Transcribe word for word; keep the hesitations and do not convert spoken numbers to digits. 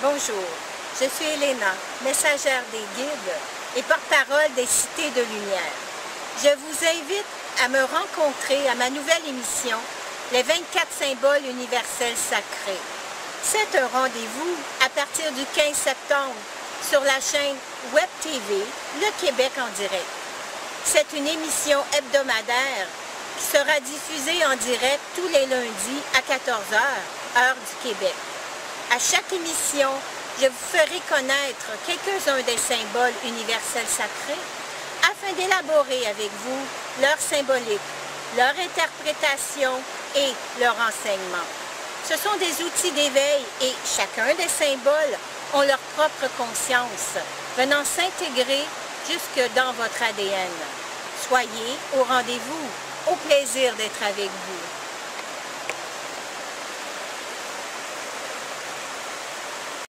Bonjour, je suis Elena, messagère des guides et porte-parole des Cités de Lumière. Je vous invite à me rencontrer à ma nouvelle émission, les vingt-quatre symboles universels sacrés. C'est un rendez-vous à partir du quinze septembre sur la chaîne Web T V, Le Québec en direct. C'est une émission hebdomadaire qui sera diffusée en direct tous les lundis à quatorze heures, heure du Québec. À chaque émission, je vous ferai connaître quelques-uns des symboles universels sacrés afin d'élaborer avec vous leur symbolique, leur interprétation et leur enseignement. Ce sont des outils d'éveil et chacun des symboles ont leur propre conscience, venant s'intégrer jusque dans votre A D N. Soyez au rendez-vous, au plaisir d'être avec vous.